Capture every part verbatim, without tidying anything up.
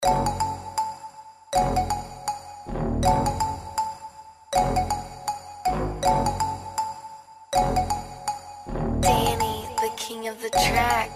Danny, the king of the track.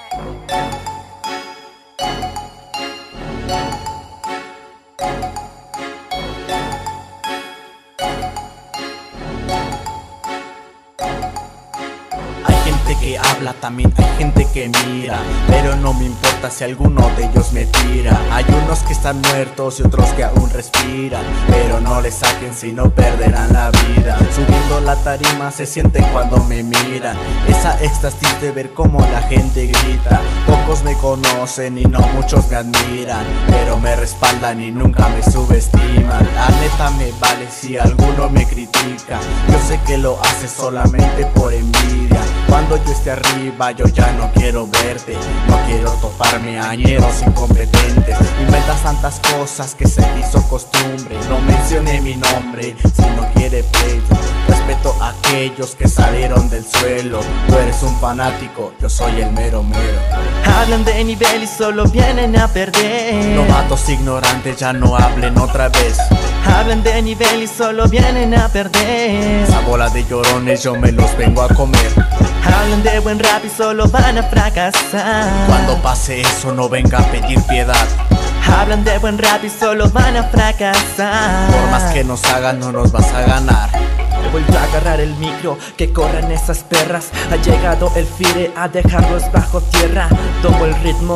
Hay gente que habla, también hay gente que mira, pero no me importa si alguno de ellos me tira. Hay unos que están muertos y otros que aún respiran, pero no les saquen si no perderán la vida. Subiendo la tarima se siente cuando me miran, esa éxtasis de ver cómo la gente grita. Pocos me conocen y no muchos me admiran, pero me respaldan y nunca me subestiman. La neta me vale si alguno me critica, yo sé que lo hace solamente por envidia. Cuando yo esté arriba yo ya no quiero verte, no quiero toparme a ñeros incompetentes. Inventas tantas cosas que se hizo costumbre, no mencione mi nombre si no quiere pleito. Respeto a aquellos que salieron del suelo, tú eres un fanático, yo soy el mero mero. Hablan de nivel y solo vienen a perder. Novatos ignorantes ya no hablen otra vez. Hablan de nivel y solo vienen a perder. Esa bola de llorones yo me los vengo a comer. Hablan de buen rap y solo van a fracasar. Cuando pase eso no venga a pedir piedad. Hablan de buen rap y solo van a fracasar. Por más que nos hagan no nos vas a ganar. Vuelvo a agarrar el micro, que corran esas perras. Ha llegado el Fire a dejarlos bajo tierra. Tomo el ritmo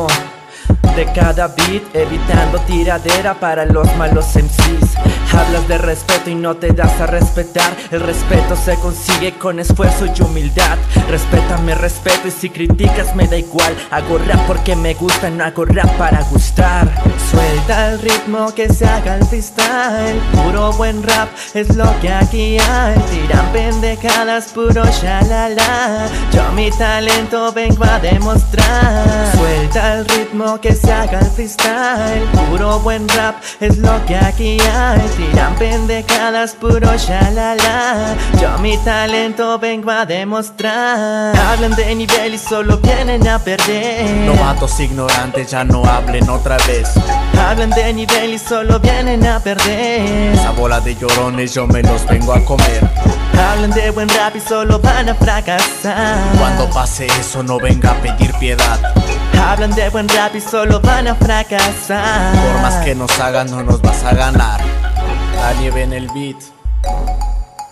de cada beat, evitando tiradera para los malos M Cs. Hablas de respeto y no te das a respetar. El respeto se consigue con esfuerzo y humildad. Respétame, respeto, y si criticas me da igual. Hago rap porque me gusta, no hago rap para gustar. Suelta el ritmo, que se haga el freestyle. Puro buen rap es lo que aquí hay. Tiran pendejadas, puro shalala. Yo mi talento vengo a demostrar. Suelta el ritmo, que se haga el freestyle. Puro buen rap es lo que aquí hay. Tiran pendejadas, puro shalala. Yo mi talento vengo a demostrar. Hablan de nivel y solo vienen a perder. Novatos ignorantes ya no hablen otra vez. Hablan de nivel y solo vienen a perder. Esa bola de llorones yo me los vengo a comer. Hablan de buen rap y solo van a fracasar. Cuando pase eso no venga a pedir piedad. Hablan de buen rap y solo van a fracasar. Por más que nos hagan no nos vas a ganar. La nieve en el beat,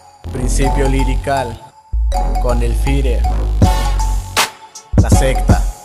principio lirical, con el Fire, la secta.